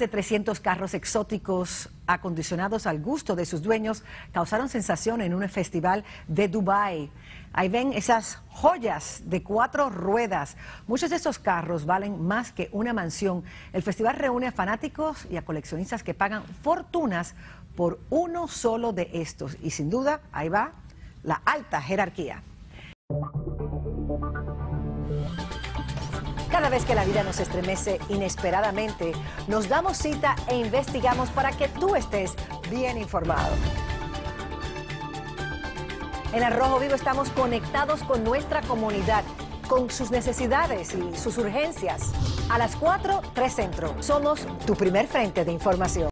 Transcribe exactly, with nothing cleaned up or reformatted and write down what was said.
De trescientos carros exóticos acondicionados al gusto de sus dueños causaron sensación en un festival de Dubái. Ahí ven esas joyas de cuatro ruedas. Muchos de estos carros valen más que una mansión. El festival reúne a fanáticos y a coleccionistas que pagan fortunas por uno solo de estos. Y sin duda, ahí va la alta jerarquía. Cada vez que la vida nos estremece inesperadamente, nos damos cita e investigamos para que tú estés bien informado. En Al Rojo Vivo estamos conectados con nuestra comunidad, con sus necesidades y sus urgencias. A las cuatro, tres Centro. Somos tu primer frente de información.